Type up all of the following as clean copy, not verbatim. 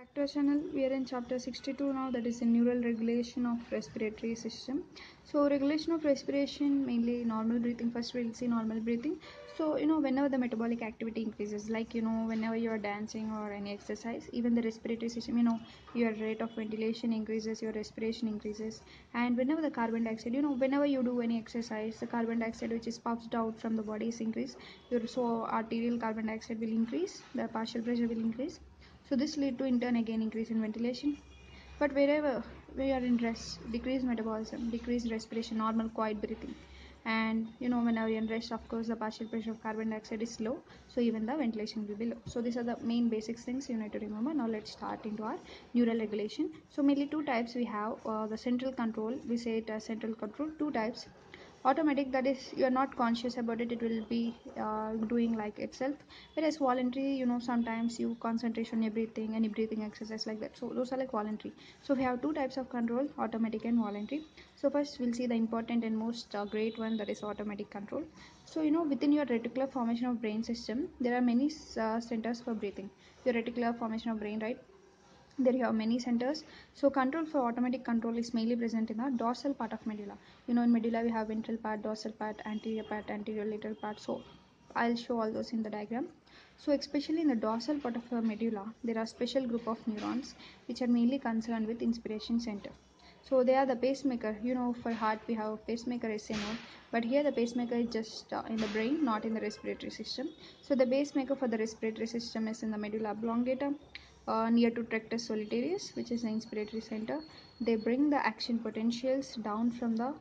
Back to our channel. We are in chapter 62 now, that is the neural regulation of respiratory system. So regulation of respiration, mainly normal breathing. First we'll see normal breathing. So whenever the metabolic activity increases, like whenever you are dancing or any exercise, even the respiratory system, your rate of ventilation increases, your respiration increases. And whenever the carbon dioxide, whenever you do any exercise, the carbon dioxide which is puffed out from the body is increased. So arterial carbon dioxide will increase, the partial pressure will increase. So this lead to in turn again increase in ventilation. But wherever we are in rest, decreased metabolism, decreased respiration, normal quiet breathing. And whenever you're in rest, of course the partial pressure of carbon dioxide is low, so even the ventilation will be low. So these are the main basic things you need to remember. Now let's start into our neural regulation. So mainly two types we have. The central control, we say it as central control. Two types: automatic, that is you are not conscious about it, it will be doing like itself. Whereas voluntary, sometimes you concentrate on your breathing, any breathing exercise like that. So those are like voluntary. So we have two types of control, automatic and voluntary. So first we'll see the important and most great one, that is automatic control. So within your reticular formation of brain system, there are many centers for breathing. Your reticular formation of brain, right, there you have many centers. So control for automatic control is mainly present in the dorsal part of medulla. In medulla we have ventral part, dorsal part, anterior lateral part. So I'll show all those in the diagram. So especially in the dorsal part of the medulla, there are special group of neurons which are mainly concerned with inspiration center. So they are the pacemaker. For heart we have pacemaker SA node, but here the pacemaker is just in the brain, not in the respiratory system. So the pacemaker for the respiratory system is in the medulla oblongata, near to Tractus solitarius, which is the inspiratory center. They bring the action potentials down from the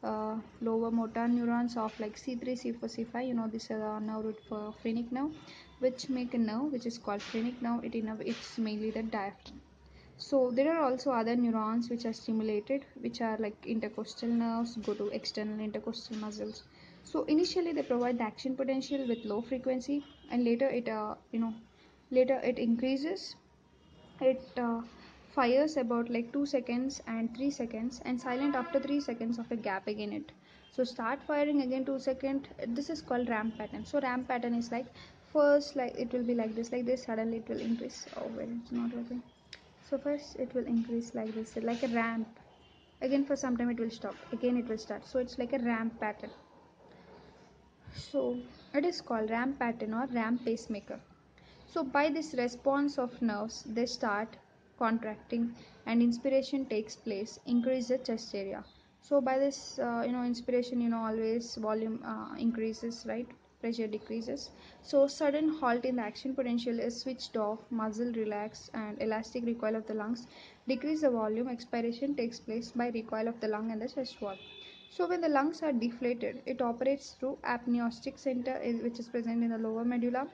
lower motor neurons of like C3, C4, C5. This is a nerve root for phrenic nerve, which make a nerve which is called phrenic nerve. It's mainly the diaphragm. So there are also other neurons which are stimulated, which are like intercostal nerves, go to external intercostal muscles. So initially they provide the action potential with low frequency, and later it increases. It fires about like 2 seconds and 3 seconds, and silent after 3 seconds of a gap again. It so start firing again 2 seconds. This is called ramp pattern. So ramp pattern is like, first like it will be like this, suddenly it will increase. Oh wait, it's not working. So first it will increase like this, like a ramp. Again for some time it will stop, again it will start. So it's like a ramp pattern. So it is called ramp pattern or ramp pacemaker. So by this response of nerves, they start contracting and inspiration takes place, increase the chest area. So by this inspiration, always volume increases, right, pressure decreases. So sudden halt in the action potential is switched off, muscle relax, and elastic recoil of the lungs decrease the volume. Expiration takes place by recoil of the lung and the chest wall. So when the lungs are deflated, it operates through apneustic center, which is present in the lower medulla.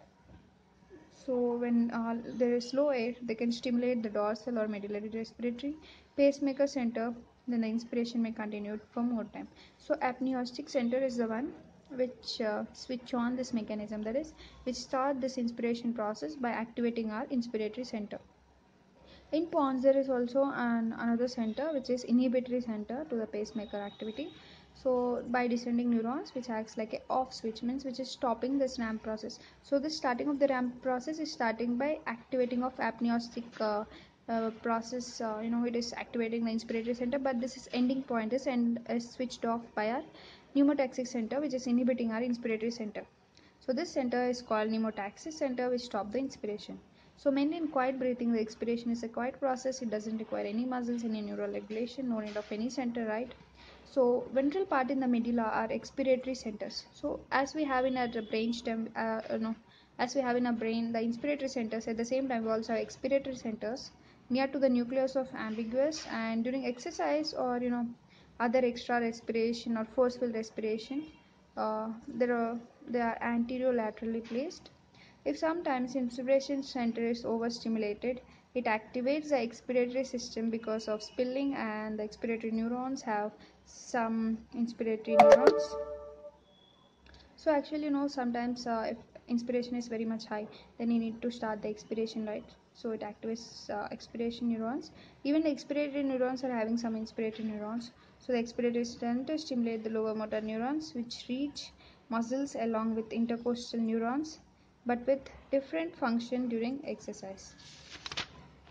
So when there is low air, they can stimulate the dorsal or medullary respiratory pacemaker center. Then the inspiration may continue for more time. So apneustic center is the one which switch on this mechanism, that is, which start this inspiration process by activating our inspiratory center. In pons, there is also another center which is inhibitory center to the pacemaker activity. So by descending neurons, which acts like a off switch, means which is stopping this ramp process. So the starting of the ramp process is starting by activating of apneustic process. It is activating the inspiratory center, but this is ending point is switched off by our pneumotaxic center, which is inhibiting our inspiratory center. So this center is called pneumotaxis center, which stop the inspiration. So mainly in quiet breathing, the expiration is a quiet process. It doesn't require any muscles, any neural regulation, no need of any center, right? So ventral part in the medulla are expiratory centers. So as we have in our brain stem, as we have in our brain, the inspiratory centers, at the same time we also have expiratory centers near to the nucleus of ambiguous. And during exercise or other extra respiration or forceful respiration, they are anterolaterally placed. If sometimes inspiration center is overstimulated, it activates the expiratory system because of spilling, and the expiratory neurons have some inspiratory neurons. So actually, sometimes if inspiration is very much high, then you need to start the expiration, right? So it activates expiration neurons. Even the expiratory neurons are having some inspiratory neurons. So the expiratory center stimulate the lower motor neurons, which reach muscles along with intercostal neurons, but with different function during exercise.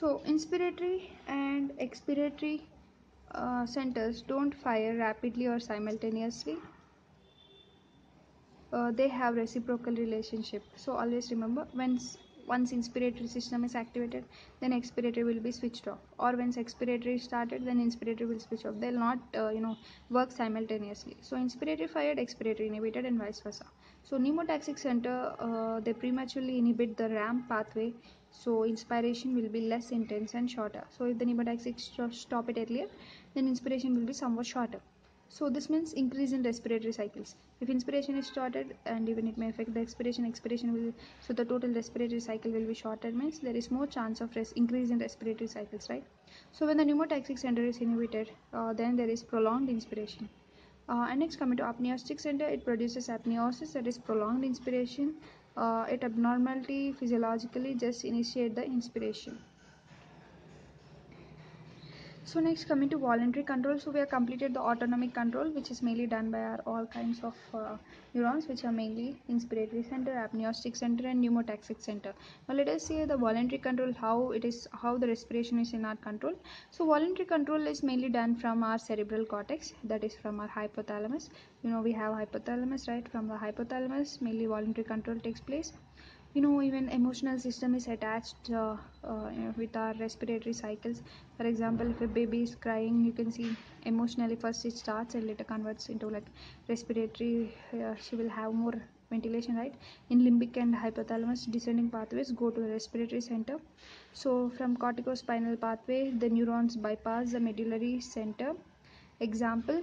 So inspiratory and expiratory centers don't fire rapidly or simultaneously. They have reciprocal relationship. So always remember, once inspiratory system is activated, then expiratory will be switched off, or once expiratory is started, then inspiratory will switch off. They'll not work simultaneously. So inspiratory fired, expiratory inhibited, and vice versa. So pneumotaxic center, they prematurely inhibit the ramp pathway, so inspiration will be less intense and shorter. So if the pneumotaxic stop it earlier, then inspiration will be somewhat shorter. So this means increase in respiratory cycles. If inspiration is started, and even it may affect the expiration will, so the total respiratory cycle will be shorter, means there is more chance of increase in respiratory cycles, right? So when the pneumotaxic center is inhibited, then there is prolonged inspiration. And next, coming to apneostic center, it produces apneosis, that is prolonged inspiration. It abnormality physiologically just initiate the inspiration. So next, coming to voluntary control, so we have completed the autonomic control, which is mainly done by our all kinds of neurons, which are mainly inspiratory center, apneostic center, and pneumotaxic center. Now let us see the voluntary control, how the respiration is in our control. So voluntary control is mainly done from our cerebral cortex, that is from our hypothalamus. We have hypothalamus, right? From the hypothalamus, mainly voluntary control takes place. Even emotional system is attached with our respiratory cycles. For example, if a baby is crying, you can see emotionally first it starts and later converts into like respiratory, she will have more ventilation, right? In limbic and hypothalamus descending pathways go to the respiratory center. So from corticospinal pathway, the neurons bypass the medullary center. Example,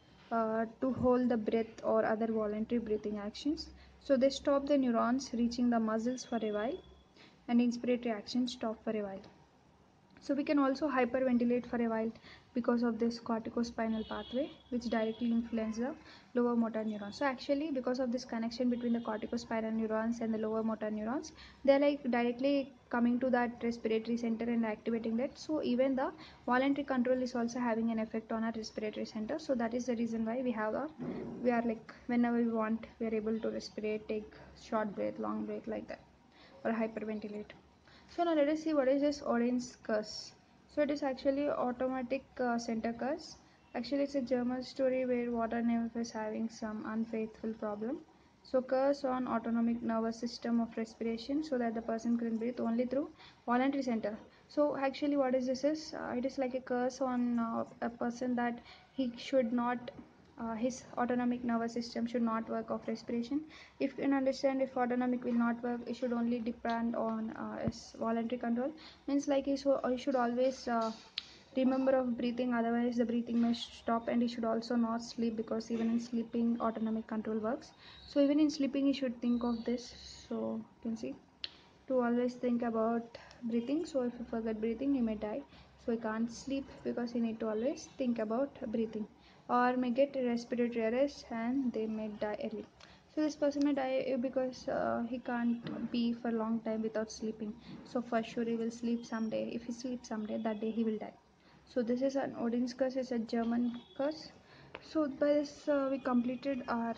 to hold the breath or other voluntary breathing actions. So they stop the neurons reaching the muscles for a while, and inspiratory actions stop for a while. So we can also hyperventilate for a while because of this corticospinal pathway, which directly influence the lower motor neurons. So actually, because of this connection between the corticospinal neurons and the lower motor neurons, they're like directly coming to that respiratory center and activating that. So even the voluntary control is also having an effect on our respiratory center. So that is the reason why we are like, whenever we want, we are able to respirate, take short breath, long breath, like that, or hyperventilate. So now let us see what is this Odin's curse. So it is actually automatic center curse. Actually, it's a German story where water nymph is having some unfaithful problem. So curse on autonomic nervous system of respiration, so that the person can breathe only through voluntary center. So actually, what is this is? It is like a curse on a person that he should not. His autonomic nervous system should not work of respiration. If you can understand, if autonomic will not work, it should only depend on his voluntary control. Means like he should always remember of breathing, otherwise the breathing may stop, and he should also not sleep, because even in sleeping autonomic control works. So even in sleeping he should think of this. So you can see, to always think about breathing. So if you forget breathing, you may die. So you can't sleep because you need to always think about breathing, or may get respiratory arrest and they may die early. So this person may die because he can't be for a long time without sleeping. So for sure he will sleep someday. If he sleeps someday, that day he will die. So this is an Odin's curse, is a German curse. So by this we completed our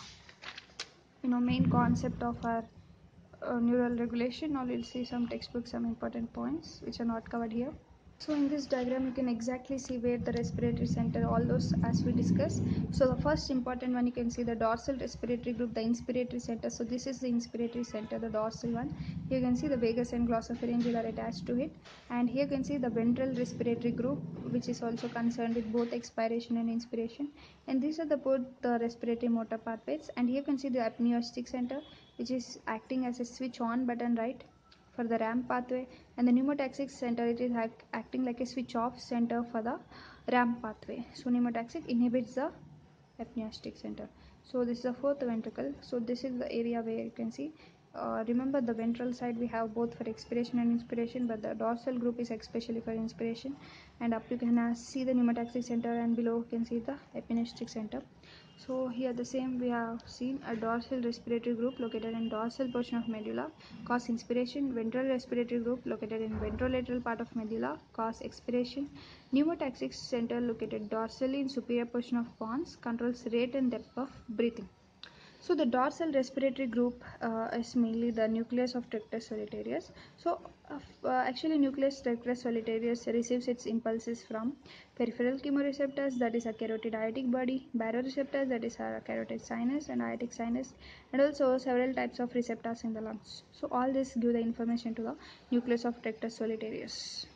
main concept of our neural regulation. Now we'll see some textbooks, some important points which are not covered here. So in this diagram you can exactly see where the respiratory center, all those as we discussed. So the first important one, you can see the dorsal respiratory group, the inspiratory center. So this is the inspiratory center, the dorsal one. Here you can see the vagus and glossopharyngeal are attached to it, and here you can see the ventral respiratory group, which is also concerned with both expiration and inspiration. And these are the both the respiratory motor pathways. And here you can see the apneostic center, which is acting as a switch on button, right, for the ramp pathway. And the pneumotaxic center, it is acting like a switch off center for the ramp pathway. So pneumotaxic inhibits the apneostic center. So this is the fourth ventricle. So this is the area where you can see, remember the ventral side we have both for expiration and inspiration, but the dorsal group is especially for inspiration. And up you can see the pneumotaxic center, and below you can see the apneostic center. So here the same, we have seen a dorsal respiratory group located in dorsal portion of medulla cause inspiration, ventral respiratory group located in ventrolateral part of medulla cause expiration, pneumotaxic center located dorsally in superior portion of pons controls rate and depth of breathing. So the dorsal respiratory group is mainly the nucleus of Trictus solitarius. So actually nucleus Trictus solitarius receives its impulses from peripheral chemoreceptors, that is a carotid aortic body, baroreceptors, that is a carotid sinus and aortic sinus, and also several types of receptors in the lungs. So all this give the information to the nucleus of Trictus solitarius.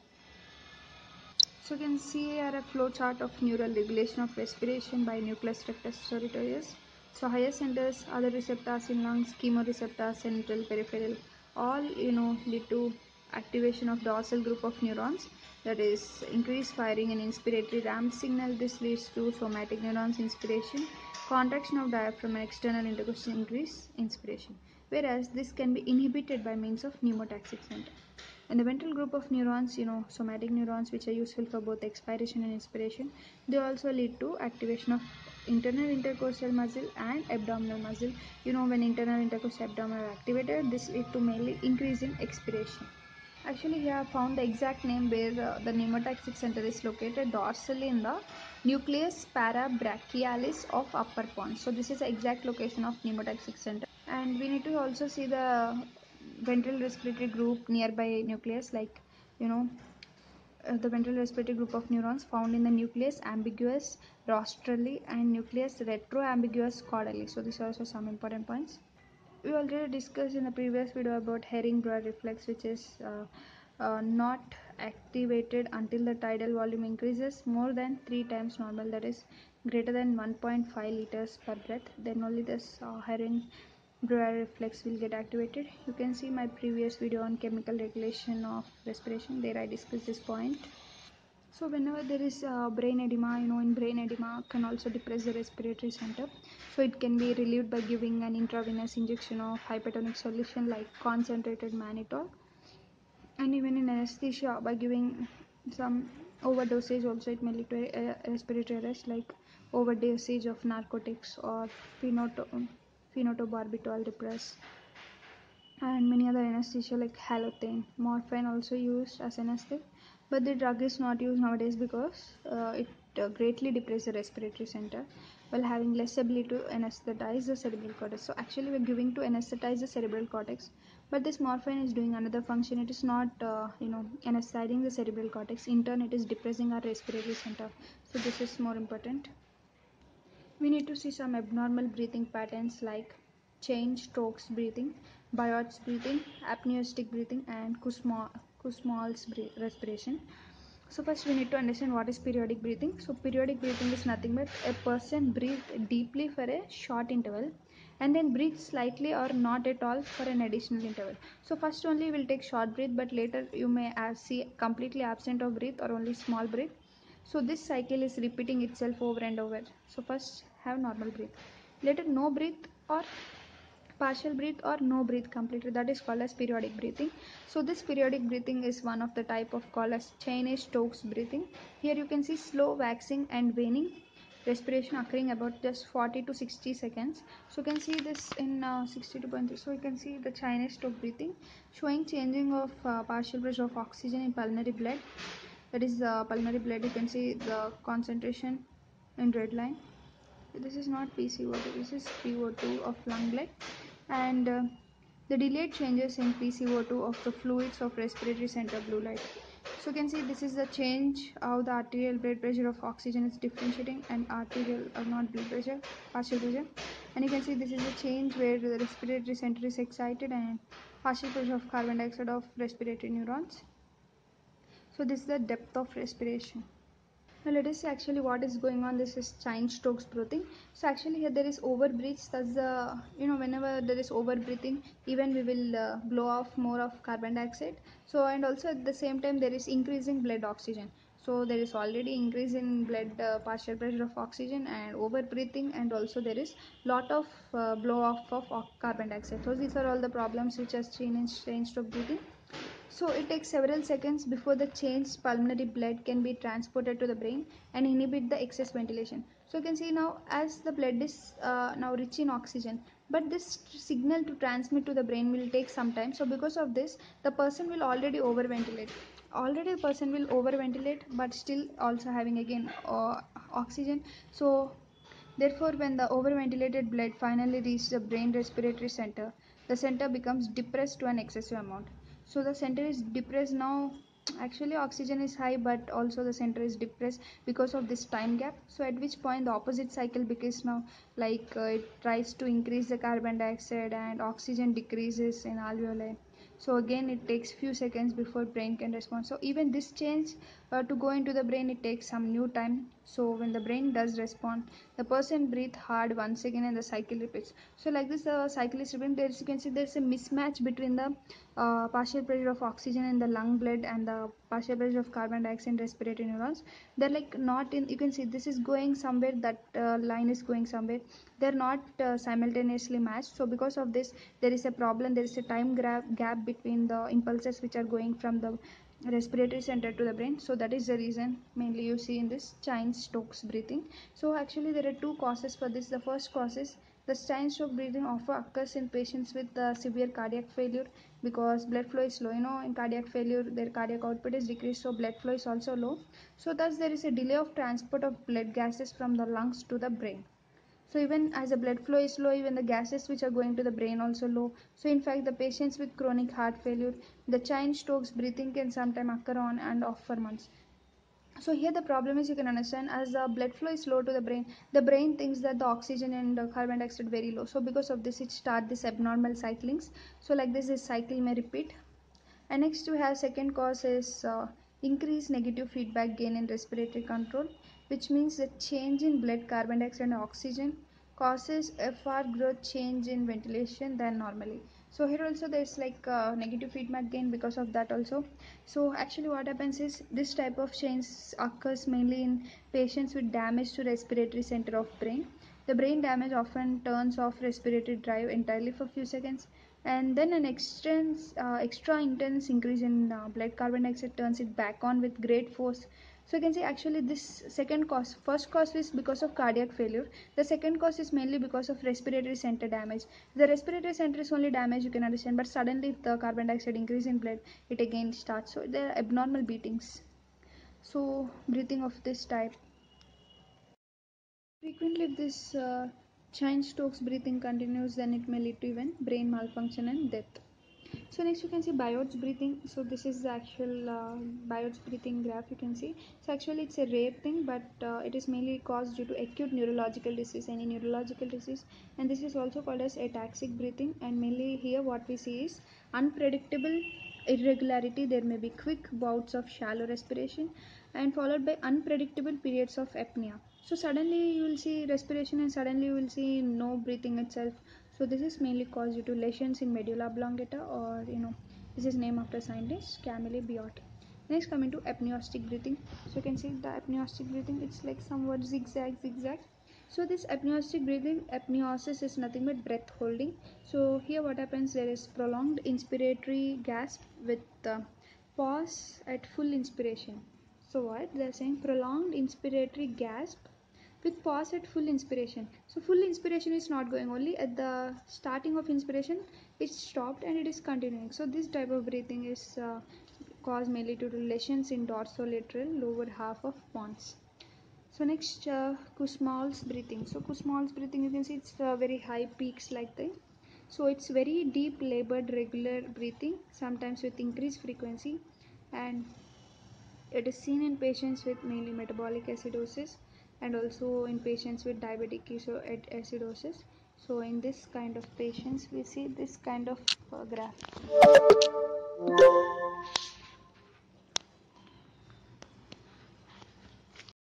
So you can see here a flow chart of neural regulation of respiration by nucleus rectus solitarius. So higher centers, other receptors in lungs, chemoreceptors, central, peripheral, all lead to activation of dorsal group of neurons. That is increased firing in inspiratory ramp signal. This leads to somatic neurons inspiration, contraction of diaphragm and external intercostal increase inspiration. Whereas this can be inhibited by means of pneumotaxic center. In the ventral group of neurons, somatic neurons, which are useful for both expiration and inspiration, they also lead to activation of internal intercostal muscle and abdominal muscle. When internal intercostal abdominal are activated, this lead to mainly increase in expiration. Actually, here I found the exact name where the pneumotaxic center is located dorsally in the nucleus parabrachialis of upper pons. So this is the exact location of pneumotaxic center. And we need to also see the ventral respiratory group nearby nucleus, like the ventral respiratory group of neurons found in the nucleus ambiguous rostrally and nucleus retroambiguous caudally. So these are also some important points. We already discussed in the previous video about Herring-Brewer reflex, which is not activated until the tidal volume increases more than 3 times normal, that is greater than 1.5 liters per breath. Then only this Herring-Brewer reflex will get activated. You can see my previous video on chemical regulation of respiration. There I discussed this point. So whenever there is brain edema, in brain edema can also depress the respiratory center. So it can be relieved by giving an intravenous injection of hypertonic solution like concentrated mannitol, and even in anesthesia by giving some overdosage also it may lead to respiratory arrest, like overdosage of narcotics or phenobarbital depress, and many other anesthesia like halothane, morphine also used as anesthetic, but the drug is not used nowadays because it greatly depresses the respiratory center while having less ability to anesthetize the cerebral cortex. So actually we're giving to anesthetize the cerebral cortex, but this morphine is doing another function. It is not anesthetizing the cerebral cortex. In turn it is depressing our respiratory center. So this is more important. We need to see some abnormal breathing patterns like chain-Stokes breathing, Biot's breathing, apneistic breathing, and Kussmaul's respiration. So first we need to understand what is periodic breathing. So periodic breathing is nothing but a person breathes deeply for a short interval and then breathes slightly or not at all for an additional interval. So first only we'll take short breath, but later you may see completely absent of breath or only small breath. So this cycle is repeating itself over and over. So first have normal breath, later no breath or partial breath or no breath completely. That is called as periodic breathing. So this periodic breathing is one of the type of called as Cheyne-Stokes breathing. Here you can see slow waxing and waning respiration occurring about just 40 to 60 seconds. So you can see this in 62.3. So you can see the Cheyne-Stokes breathing showing changing of partial pressure of oxygen in pulmonary blood. That is pulmonary blood. You can see the concentration in red line. This is not PCO2, this is PO2 of lung blood, and the delayed changes in PCO2 of the fluids of respiratory center blue light. So you can see this is the change how the arterial blood pressure of oxygen is differentiating and arterial or not blood pressure, partial pressure, and you can see this is the change where the respiratory center is excited and partial pressure of carbon dioxide of respiratory neurons. So this is the depth of respiration. Now let us see actually what is going on. This is Cheyne-Stokes breathing. So actually here there is over breath. That's the whenever there is over breathing, even we will blow off more of carbon dioxide. So and also at the same time there is increasing blood oxygen. So there is already increase in blood partial pressure of oxygen and over breathing, and also there is lot of blow off of carbon dioxide. So these are all the problems which are seen in Cheyne-Stokes breathing. So it takes several seconds before the changed pulmonary blood can be transported to the brain and inhibit the excess ventilation. So you can see now as the blood is now rich in oxygen, but this signal to transmit to the brain will take some time. So because of this, the person will already overventilate. Already the person will overventilate, but still also having again oxygen. So Therefore, when the overventilated blood finally reaches the brain respiratory center, the center becomes depressed to an excessive amount. So the center is depressed now. Actually, oxygen is high, but also the center is depressed because of this time gap. So at which point the opposite cycle begins now, like it tries to increase the carbon dioxide and oxygen decreases in alveoli. So again it takes few seconds before brain can respond. So even this change to go into the brain, it takes some new time. So when the brain does respond, the person breathe hard once again and the cycle repeats. So like this the cycle is repeating. There you can see there's a mismatch between the partial pressure of oxygen in the lung blood and the partial pressure of carbon dioxide in respiratory neurons. They're like not in, you can see this is going somewhere, that line is going somewhere, they're not simultaneously matched. So because of this there is a problem, there is a time gap between the impulses which are going from the respiratory center to the brain. So that is the reason mainly you see in this Cheyne-Stokes breathing. So actually there are two causes for this. The first cause is the Cheyne-Stokes breathing often occurs in patients with severe cardiac failure, because blood flow is low. In cardiac failure their cardiac output is decreased, so blood flow is also low. So thus there is a delay of transport of blood gases from the lungs to the brain. So even as the blood flow is low, even the gases which are going to the brain also low. So in fact the patients with chronic heart failure, the Cheyne-Stokes breathing can sometimes occur on and off for months. So here the problem is, you can understand, as the blood flow is low to the brain thinks that the oxygen and the carbon dioxide very low. So because of this it start this abnormal cyclings. So like this cycle may repeat. And next we have second cause is increased negative feedback gain in respiratory control, which means the change in blood carbon dioxide and oxygen causes a far growth change in ventilation than normally. So here also there is like negative feedback gain because of that also. So actually what happens is this type of change occurs mainly in patients with damage to respiratory center of brain. The brain damage often turns off respiratory drive entirely for few seconds, and then an extra intense increase in blood carbon dioxide turns it back on with great force. So you can see actually this second cause, first cause is because of cardiac failure, the second cause is mainly because of respiratory center damage. The respiratory center is only damage, you can understand, but suddenly if the carbon dioxide increase in blood, it again starts. So there are abnormal beatings. So breathing of this type, frequently if this Cheyne-Stokes breathing continues, then it may lead to even brain malfunction and death. So next you can see Biot's breathing. So this is the actual Biot's breathing graph you can see. So actually it's a rare thing, but it is mainly caused due to acute neurological disease, any neurological disease, and this is also called as ataxic breathing. And mainly here what we see is unpredictable irregularity. There may be quick bouts of shallow respiration and followed by unpredictable periods of apnea. So suddenly you will see respiration and suddenly you will see no breathing itself. So this is mainly caused due to lesions in medulla oblongata, or this is named after scientist Camille Biot. Next coming to apneustic breathing. So you can see the apneustic breathing, it's like somewhat zigzag. So this apneustic breathing, apneosis is nothing but breath holding. So here what happens, there is prolonged inspiratory gasp with pause at full inspiration. So what they are saying, prolonged inspiratory gasp with pause at full inspiration. So full inspiration is not going, only at the starting of inspiration it stopped and it is continuing. So this type of breathing is caused mainly due to lesions in dorsolateral lower half of pons. So next Kussmaul's breathing. So Kussmaul's breathing, you can see it's very high peaks like that. So it's very deep labored regular breathing, sometimes with increased frequency, and it is seen in patients with mainly metabolic acidosis and also in patients with diabetic acidosis. So in this kind of patients we see this kind of graph.